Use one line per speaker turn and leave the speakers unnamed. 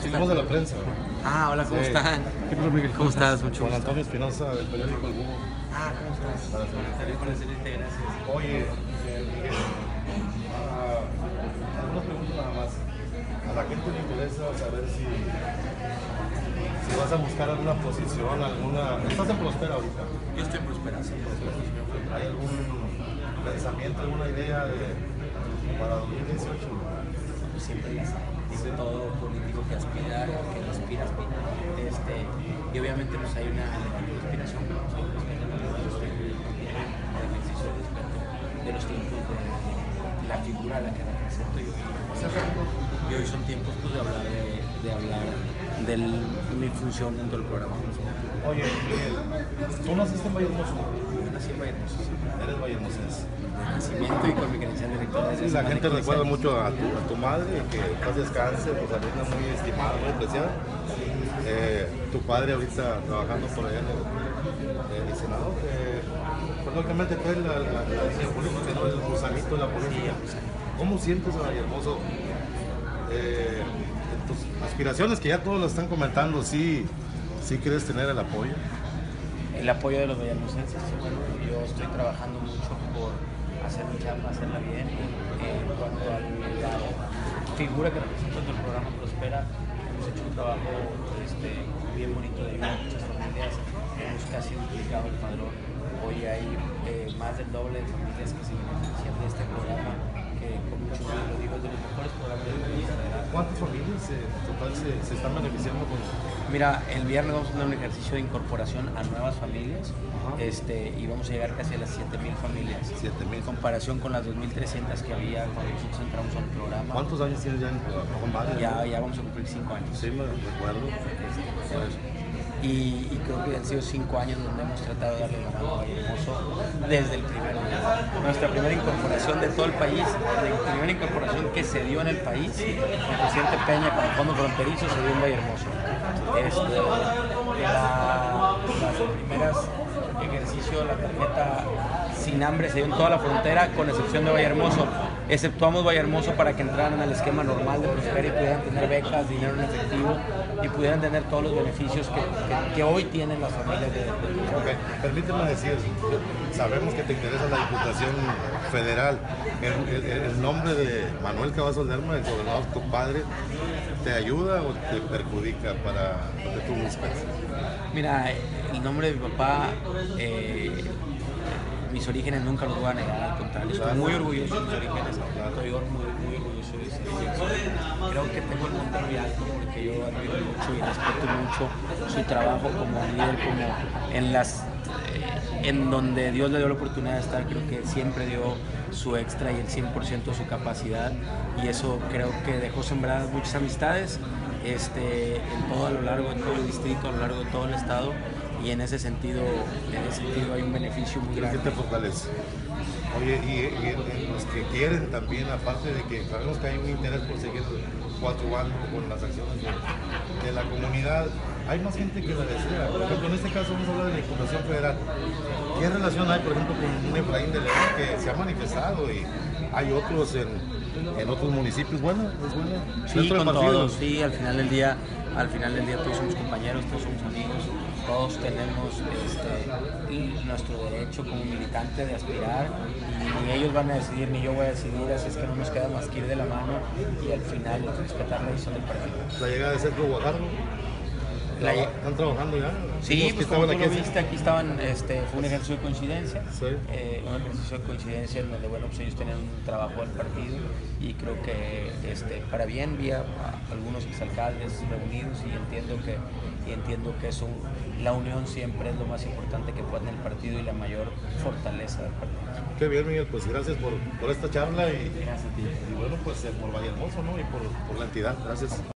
Seguimos de la prensa.
Hola, ¿cómo
Sí.
están?
¿Qué pasa, Miguel?
¿Cómo estás? Mucho
Juan
gusto.
Antonio Espinosa, del periódico El Búho.
¿Cómo estás?
Para
Gracias.
Oye, Miguel, algunas preguntas nada más. A la gente le interesa saber si vas a buscar alguna posición, ¿Estás en Prospera ahorita?
Yo estoy en Prosperación.
¿Hay algún pensamiento, alguna idea para 2018?
Siempre las hay. Dice todo político que aspira, que respira. Y obviamente pues hay una inspiración de ejercicio de respeto de los tiempos de la figura a la que represento yo. Y hoy son tiempos pues, de hablar de mi función dentro del programa.
Oye, Miguel, ¿tú naciste en Vallehermoso?
Yo nací en Vallehermoso, sí.
Eres vallehermosense.
De nacimiento y con mi credencial directora.
Sí, la gente recuerda mucho a tu madre, que paz descanse, pues alumna muy estimada, muy apreciada. Tu padre ahorita trabajando por allá en el Senado, pues lógicamente fue la política, ¿no? El gusanito de la política. ¿Cómo sientes a Vallehermoso? Tus aspiraciones, que ya todos lo están comentando, ¿sí quieres tener el apoyo?
El apoyo de los vallehermosenses, bueno, yo estoy trabajando mucho por hacer mi chamba, hacerla bien. En cuanto a la figura que represento en el programa Prospera, hemos hecho un trabajo bien bonito de ayudar a muchas familias. Hemos casi duplicado el padrón. Hoy hay más del doble de familias que se benefician de este programa, que con mucho orgullo lo digo, es de los mejores programas del país.
¿Cuántas familias en total se están beneficiando con esto?
Mira, el viernes vamos a tener un ejercicio de incorporación a nuevas familias. Y vamos a llegar casi a las 7,000 familias.
7,000.
En comparación con las 2,300 que había cuando nosotros entramos al programa.
¿Cuántos años tienes ya en varios?
Ya vamos a cumplir 5 años.
Sí, me recuerdo.
Y creo que han sido 5 años donde hemos tratado de darle la mano a Vallehermoso desde el primer día. Nuestra primera incorporación de todo el país, la primera incorporación que se dio en el país, el presidente Peña con el Fondo Fronterizo se dio en Vallehermoso. Las primeras ejercicio, la tarjeta sin hambre se dio en toda la frontera, con excepción de Vallehermoso. Exceptuamos Vallehermoso para que entraran al esquema normal de Prospera y pudieran tener becas, dinero en efectivo y pudieran tener todos los beneficios que hoy tienen las familias de
Okay. Permíteme decir, sabemos que te interesa la Diputación Federal. ¿El nombre de Manuel Cavazos Lerma, el gobernador, tu padre, te ayuda o te perjudica para lo que tú buscas?
Mira, el nombre de mi papá, mis orígenes nunca los voy a negar, al contrario, estoy muy orgulloso de mis orígenes, estoy muy orgulloso de mis orígenes. Creo que tengo el monte muy alto porque yo admiro mucho y respeto mucho su trabajo como líder, como en donde Dios le dio la oportunidad de estar. Creo que siempre dio su extra y el 100% de su capacidad, y eso creo que dejó sembradas muchas amistades en todo a lo largo de todo el distrito, a lo largo de todo el estado, y en ese sentido hay un beneficio muy grande.
¿Qué te fortalece? Oye, y los que quieren también, aparte de que sabemos que hay un interés por seguir coadyuvando con las acciones de la comunidad, hay más gente que la desea. Por ejemplo, en este caso vamos a hablar de la Diputación Federal. ¿Qué relación hay, por ejemplo, con un Efraín de León que se ha manifestado, y hay otros en otros municipios? Bueno, es bueno.
Sí, con todos, sí, al final del día todos somos compañeros, todos somos amigos, todos tenemos nuestro derecho como militante de aspirar, y ni ellos van a decidir ni yo voy a decidir, así es que no nos queda más que ir de la mano y al final respetar la decisión del partido.
La llegada de Sergio Guajardo, ¿están trabajando ya?
Sí, pues como tú lo viste, aquí estaban, fue un ejercicio de coincidencia,
sí.
Un ejercicio de coincidencia en donde, bueno, pues ellos tenían un trabajo del partido, y creo que para bien vi a algunos exalcaldes reunidos, y entiendo que eso, la unión siempre es lo más importante que puede en el partido y la mayor fortaleza del partido.
Qué bien, Miguel, pues gracias por esta charla, y
Gracias a ti.
bueno, pues por Vallehermoso, ¿no? Y por la entidad. Gracias.